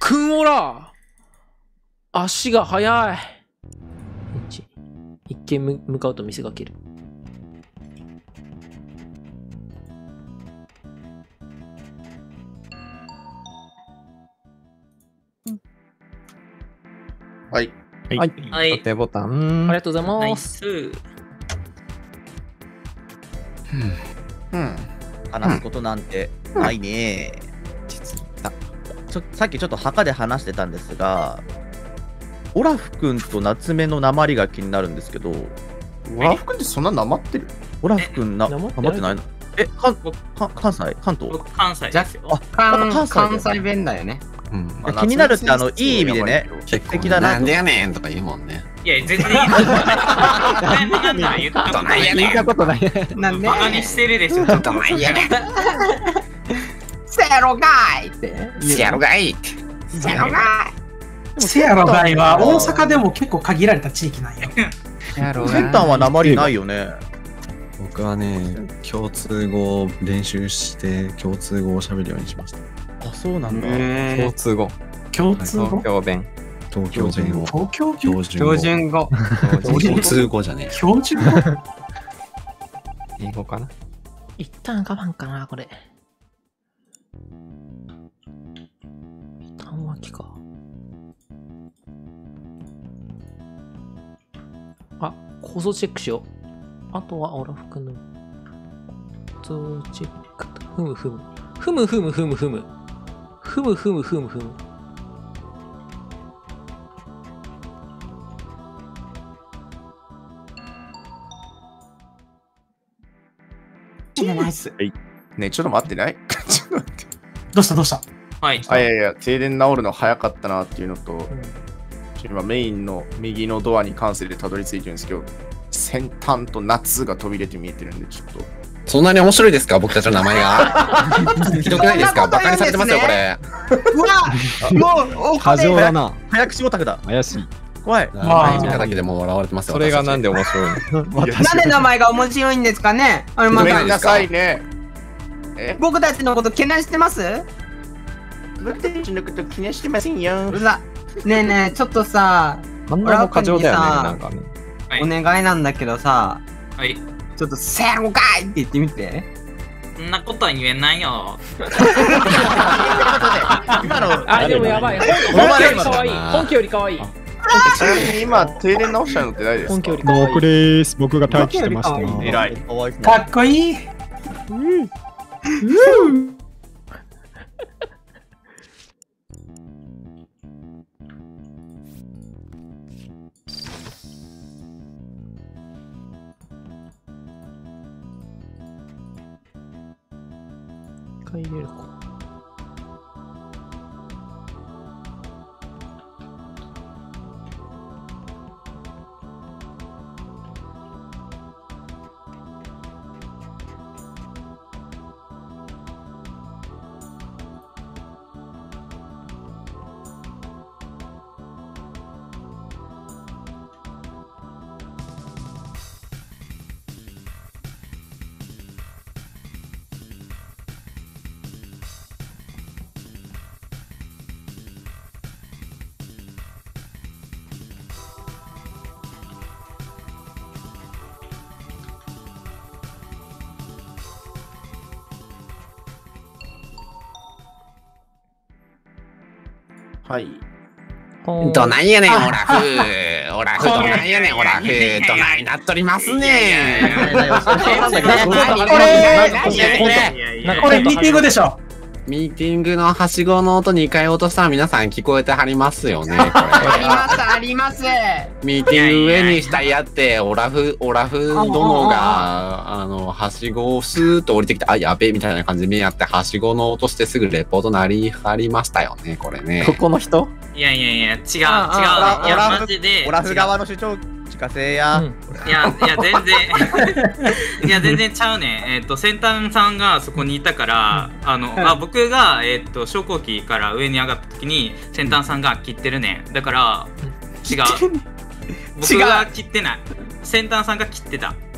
くんおら足が速い。一見向かうと見せかける。 はい。 はい。 はい。 固定ボタン。 ありがとうございナイます。 ス。 話すことなんてないね。 実だ。 さっきちょっと墓で話してたんですが、オラフ君と夏目の訛りが気になるんですけど、 オラフ君ってそんななまってる？ オラフ君な訛ってまってないの？関西？関東？ 僕関西ですよ。 関西弁だよね。 気になるっていい意味でね、素敵だな。 なんでやねんとか言うもんね。 いや、全然言ったことない。 言ったことない。 なんでバカにしてるでしょ。 どないやねん。せやろがいって。せやろがいって。せやろがい。 せやろがいは大阪でも結構限られた地域なんよ。 センターは訛りないよね。 僕はね、共通語を練習して共通語を喋るようにしました。 あ、そうなんだ。 共通語。 共通語？ 東京弁。東京弁を。 東京標準語。共通語じゃねえ。 標準語？ 英語かな。 一旦我慢かな、これ。短脇か。あ、構造チェックしよう。あとはオラフ君の構造チェック。ふむふむ。ふむふむふむふむ。ふむふむふむふむ。 ナイス。ね、ちょっと待ってない？ちょっと待って。 どうしたはい。 いや、停電治るの早かったなっていうのと、今メインの右のドアに関西でたどり着いてるんですけど、先端と夏が飛び出て見えてるんで、ちょっと。 そんなに面白いですか、僕たちの名前が。ひどくないですか、バカにされてますよ、これ。 うわ、もう過剰だな。 早口オタクだ。 怪しい。 怖い。 名前見ただけでも笑われてますよ。それがなんで面白いの？ なんで名前が面白いんですかね。 ごめんなさいね。 僕たちのことけなしてます？ 僕たちのこと気にしてませんよ。 うざ。ねえねえ、ちょっとさ、 あんなの過剰だよね、なんかね。 お願いなんだけどさ、 はい。 ちょっとせやろかいって言ってみて。 そんなことは言えないよ。 あ、でもやばい。本家より可愛い。 ちなみに今、停電直したのって誰ですか？ 本家より可愛い。 僕です。僕が待機してました。 偉い。 かっこいい。 入れるか。 はい。 どないやねん、オラフ。オラフ、どないやねん、オラフ。どないなっとりますねこれミーティングでしょ。 ミーティングのはしごの音2回落としたら皆さん聞こえてはりますよね。 あります。 ミーティング上にしたいやって、オラフ殿が、はしごをスーッと降りてきて、あ、やべえみたいな感じで目やって、はしごの落としてすぐレポートなりはりましたよね、これね。 ここの人？ いや、違う。いや、マジで。 オラフ側の主張聞かせや。 いや、全然。いや、全然ちゃうねん。先端さんがそこにいたから、僕が、昇降機から上に上がった時に、先端さんが切ってるねん。だから、違う。僕が切ってない。先端さんが切ってた。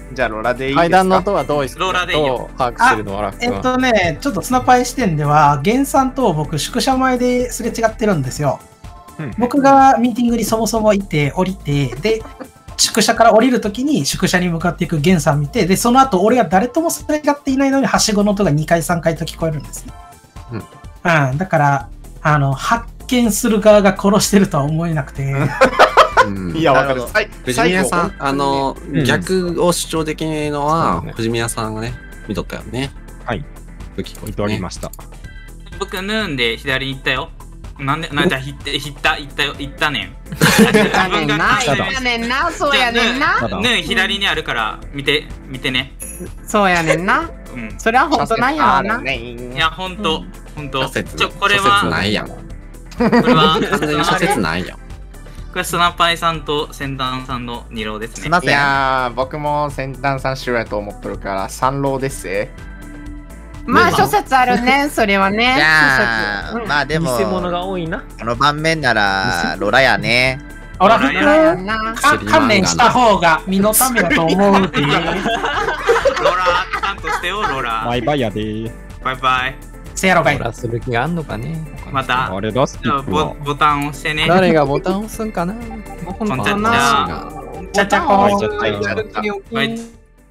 じゃあロラでいいですか。 階段の音はどういうローラでいいよ把握してるのオラフ君は。 ちょっとスナパイ視点では、ゲンさんと僕、宿舎前ですれ違ってるんですよ。僕がミーティングにそもそも行って降りて、で、宿舎から降りるときに宿舎に向かっていくゲンさん見て、で、その後俺が誰ともすれ違っていないのに、はしごの音が2回3回と聞こえるんですね。だから、発見する側が殺してるとは思えなくて。 いや、わかる。 藤宮さん、逆を主張できないのは、藤宮さんがね、見とったよね。 はい。見ておりました。 僕、ヌーンで左に行ったよ。なんで、行ったねん。 やねんな、そうやねんな。 ヌーン左にあるから、見てね。 そうやねんな。それは本当なんやろな。 いや、本当。これ諸説は、 ないやん。 これは、 完全に諸説ないやん。 これスナパイさんと先端さんの2浪ですね。 いやー、僕も先端さん白やと思っとるから3浪です。 まあ諸説あるね、それはね。 じゃあ、まあでも、 偽物が多いな。 この盤面なら、ロラやね。 オラフ君、観念した方が身のためだと思うっていう。 ロラ、ちゃんとしてよ、ロラ。 バイバイやでー。 バイバイ。 せやろかい。 オラする気があんのかね。 また、 あれだ、スキップは。 ボタン押してね。 誰がボタン押すんかな。 こんちゃっちゃ。 ちゃちゃこバイちゃった。 バイ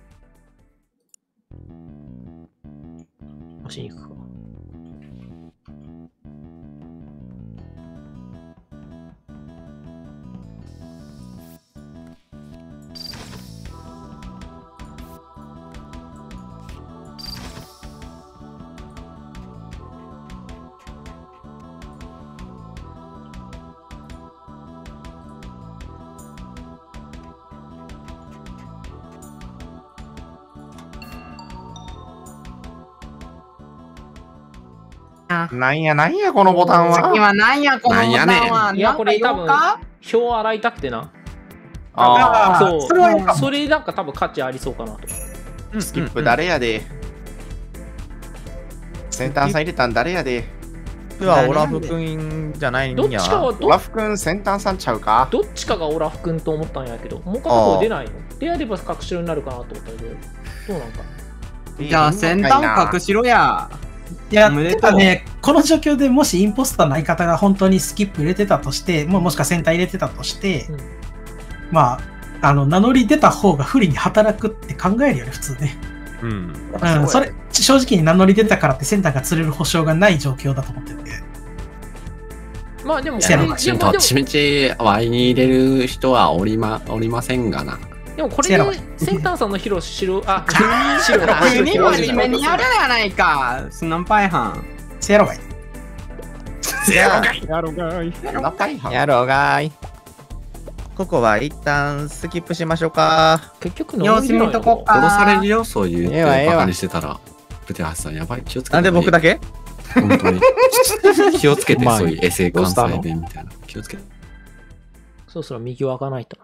押しに行くか。 なんや、このボタンは。 次はなんや、このボタンは。 いや、これ多分、表を洗いたくてな。そう。それなんか多分価値ありそうかなと。 スキップ誰やで。先端さん入れたん誰やで。 ではオラフ君じゃないんや。 どっちかはオラフ君先端さんちゃうか。 どっちかがオラフ君と思ったんやけど、もう片方出ないの。であれば隠しろになるかなと思ったけど、どうなんか。 じゃあ先端隠しろや。 いや、てかね、この状況でもしインポスターの相方が本当にスキップ入れてたとして、もしくはセンター入れてたとして、まあ、名乗り出た方が不利に働くって考えるよね、普通ね。それ、正直に名乗り出たからってセンターが釣れる保証がない状況だと思ってて。 まあでも、 どっちみち Y に入れる人はおりませんがな。 でもこれでセンターさんの白、白、 急に真面目にやるやないか、スナンパイハン。 せやろがい。 やろがい。 やろがい。 ここは一旦スキップしましょうか。 結局様子見とこか。 殺されるよ、そういうバカにしてたら。プテハスさん、やばい、気をつけて。 なんで僕だけ？ 本当に。気をつけて、そういうエセ関西弁みたいな。気をつけて。 そろそろ右を開かないと。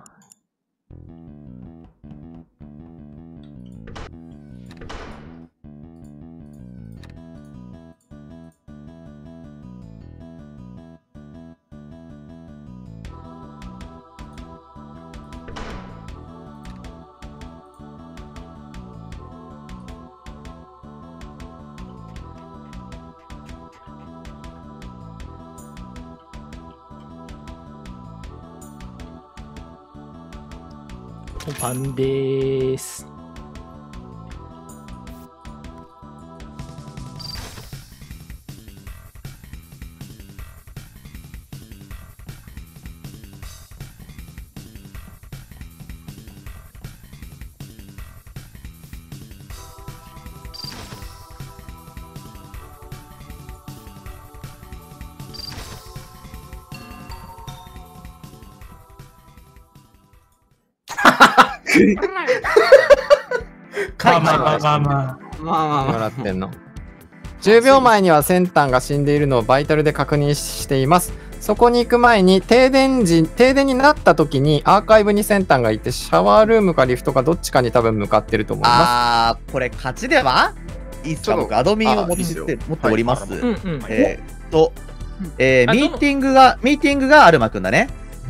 パンでーす。 まあ。 もらってんの。10秒前には先端が死んでいるのをバイタルで確認しています。そこに行く前に停電になった時にアーカイブに先端がいて、シャワールームかリフトかどっちかに多分向かってると思います。 これ勝ちではいいっすか？僕アドミンを持っております。ミーティングがアルマくんだね。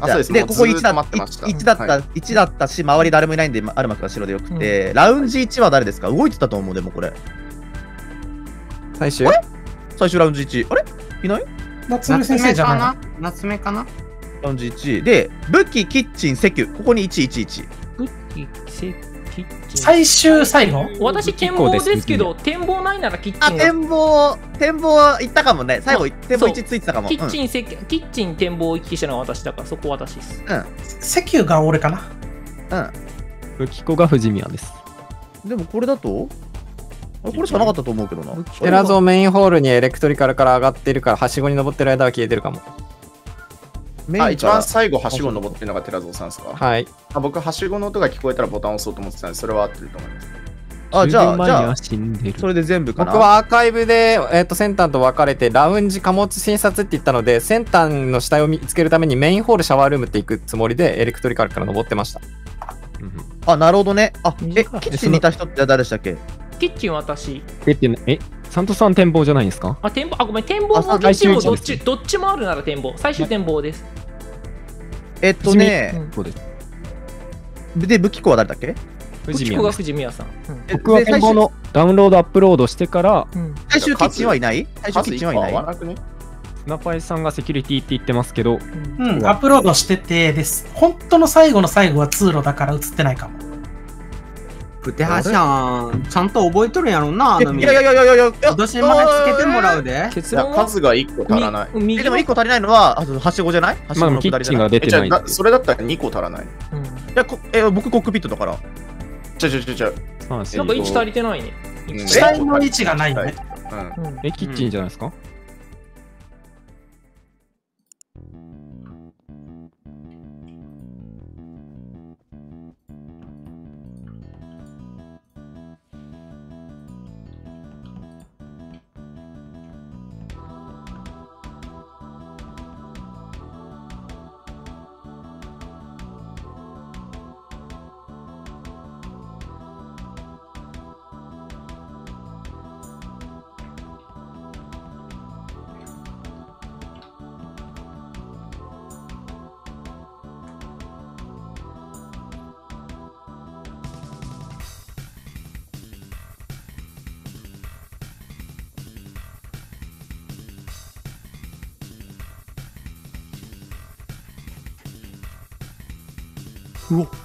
あ、そうです。 で、ここ1だ待ってました。 1だった、 はい 1だったし、周り誰もいないんで、アルマ君が白でよくて、ラウンジ1は誰ですか？動いてたと思う、でもこれ。 最終最初ラウンジ1。あれいない？ 夏目先生じゃないの？ 夏目かな。 ラウンジ1。で、武器、キッチン、石油。ここに111。 武器、キッチン。 最終最後？ 私、展望ですけど、展望ないならキッチンあ、 が。 展望いったかもね。最後、展望1ついてたかも。 キッチン、展望を行き来したのは私だから、そこ私です。 石油が俺かな。 武器庫が藤宮です。 でもこれだとこれしかなかったと思うけどな。 テラゾーメインホールにエレクトリカルから上がってるから、はしごに登ってる間は消えてるかも。 あ、一番最後、はしご登ってるのが寺蔵さんですか？ はい。 僕、はしごの音が聞こえたらボタンを押そうと思ってたんで、それは合ってると思います。 あ、じゃあ、 死んでる。 それで全部かな。 僕はアーカイブで、先端と分かれて、ラウンジ貨物診察って言ったので、先端の死体を見つけるためにメインホールシャワールームって行くつもりで、エレクトリカルから登ってました。 あ、なるほどね。あ、キッチンにいた人って誰でしたっけ？ キッチン私。 サントさん展望じゃないんですか？ あ、展望、あ、ごめん、展望もキッチンもどっちもあるなら展望。最終展望です。 で、武器庫は誰だっけ？ 藤宮が藤宮さん。 僕は展望のダウンロードアップロードしてから、 最終キッチンはいない？最終キッチンはいない？ スナパイさんがセキュリティって言ってますけど、 アップロードしててです。本当の最後の最後は通路だから映ってないかも。 プテハシャン、ちゃんと覚えとるんやろな、 いや、 私までつけてもらうで。 数が1個足らない。 でも1個足りないのは、はしごじゃない？ まあ、キッチンが出てない。 それだったら2個足らない。 いや、僕コックピットだから。 なんか位置足りてないね。 死体の位置がないね。 キッチンじゃないですか？ うお。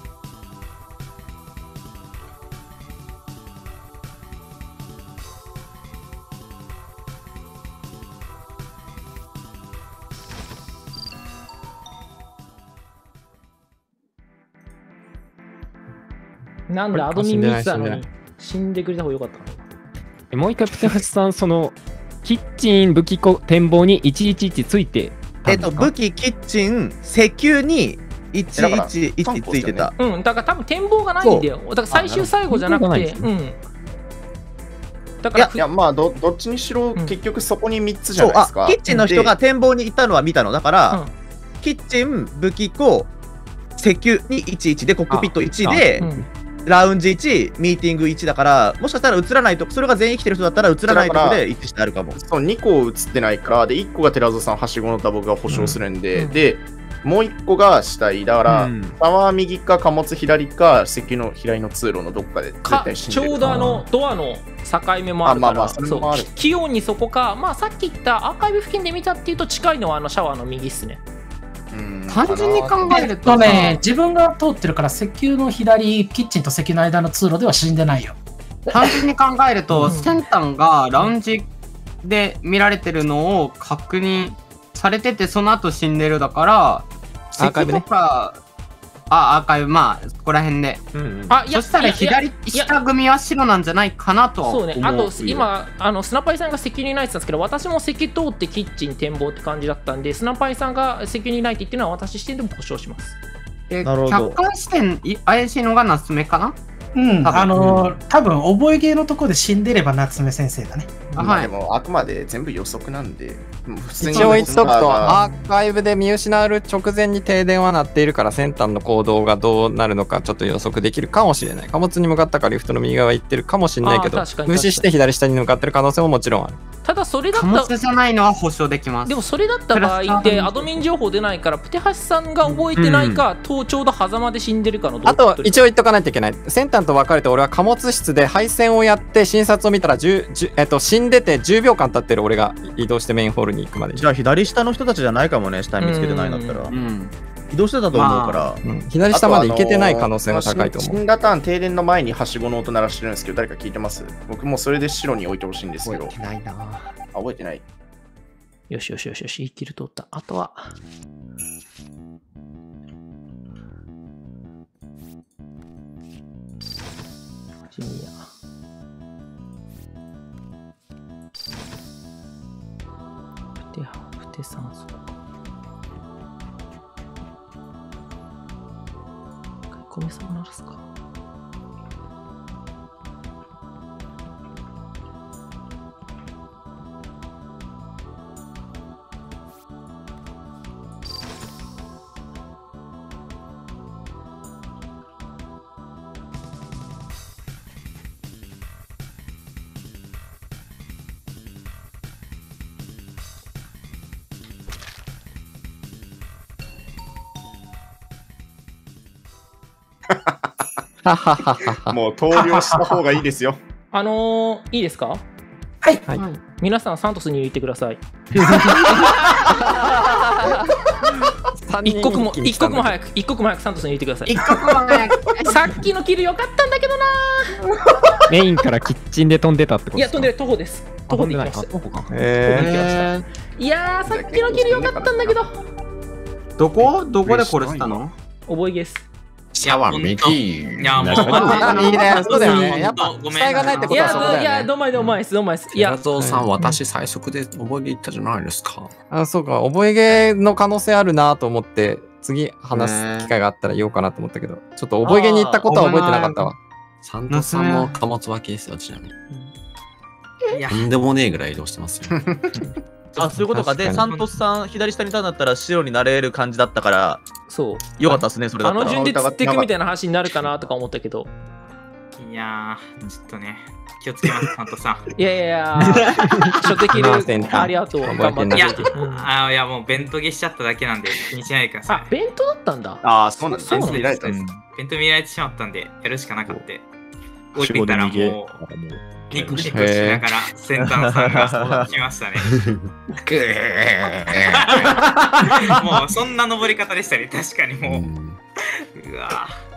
なんだ、アドミン見てたのに死んでくれた方がよかったな。もう一回、プテハシさん、そのキッチン、武器庫、展望に111ついて武器、キッチン、石油に111ついてた。 だから多分展望がないんだよ。だから最終最後じゃなくて、 だから、いや、まあどっちにしろ、結局そこに3つじゃないですか。 キッチンの人が展望に行ったのは見たのだから、キッチン、武器庫、石油に11で、コックピット1で、ラウンジ1、ミーティング1だから、もしかしたら映らないと、それが全員来てる人だったら映らないところで一致してあるかも。 そう、2個映ってないから、で、1個が寺蔵さん、はしごのタボが保証するんで、で、もう1個が死体。だから、シャワー右か貨物左か、石油の左の通路のどっかで絶対死んでる。 ちょうどドアの境目もあるから、器用にそこか、まあさっき言ったアーカイブ付近で見たっていうと近いのはシャワーの右っすね。 単純に考えるとね、自分が通ってるから石油の左、キッチンと石油の間の通路では死んでないよ。 単純に考えると、先端がラウンジで見られてるのを確認されてて、その後死んでるだから、 アーカイブね。 アーカイブ、まあ、ここら辺で。そしたら左下組は白なんじゃないかなとは思う。 そうね。あと、今、スナパイさんが石油にないって言ったんですけど、私も石油通ってキッチン展望って感じだったんで、スナパイさんが石油にないって言ってるのは私視点でも保証します。 客観視点、怪しいのが夏目かな？ 多分覚え芸のところで死んでれば夏目先生だね。 まあでもあくまで全部予測なんで、普通に一応言っとくと、アーカイブで見失われる直前に停電は鳴っているから、先端の行動がどうなるのかちょっと予測できるかもしれない。貨物に向かったからリフトの右側行ってるかもしれないけど、無視して左下に向かってる可能性ももちろんある。 ただそれだっ貨物じゃないのは保証できます。 でもそれだった場合ってアドミン情報出ないから、プテハシさんが覚えてないか、ちょうど狭間で死んでるかのどあと一応言っとかないといけない。先端と分かれて俺は貨物室で配線をやって診察を見たら死んでて10秒間経ってる。俺が移動してメインホールに行くまで。 じゃあ左下の人たちじゃないかもね、死体見つけてないんだったら。移動してたと思うから、 左下まで行けてない可能性が高いと思う。 死んだターン停電の前にはしごの音鳴らしてるんですけど、誰か聞いてます？僕もそれで白に置いてほしいんですけど。 覚えてないな。 覚えてない。 よしよしよしよし、1キル取った。あとはジニア。プテ酸素。米さん鳴らすか。 もう投了した方がいいですよ。 いいですか？ はい。 皆さんサントスに入れてください。一刻も早くサントスに入れてください。 一刻も早く。 さっきのキル良かったんだけどな。 メインからキッチンで飛んでたってこと？ いや、飛んでる、徒歩です。徒歩で行きました。 徒歩か。 いやー、さっきのキル良かったんだけど。 どこで殺したの？ 覚えゲス。 シャワー右。 いや、もう、 いいね、そうだよね。やっぱ、死体がないってことはそうだよね。 いや、どんまいです。 いや、ゾウさん、私最速で覚えていったじゃないですか。 あ、そうか、覚えゲーの可能性あるなと思って、次話す機会があったら言おうかなと思ったけど、ちょっと覚えゲーに行ったことは覚えてなかったわ。 サントさんも貨物脇ですよ、ちなみに。とんでもねえぐらい移動してますよ。 あ、そういうことか。で、サントスさん、左下にいたんだったら白になれる感じだったから、 そう。 よかったですね、それだったら。 順で釣っていくみたいな話になるかなとか思ったけど。 いやー、ちょっとね、気をつけます、サントさん。 いや、初手キルありがとう。頑張って。 いや、もうベントゲしちゃっただけなんで、気にしないでください。 あ、ベントだったんだ。 あ、そうなんです。ベント見られたんです。 ベント見られてしまったんで、やるしかなかった。置いていたらもう、ニコニコしながら先端さんが来ましたね。もうそんな登り方でしたね、確かにもう。うわ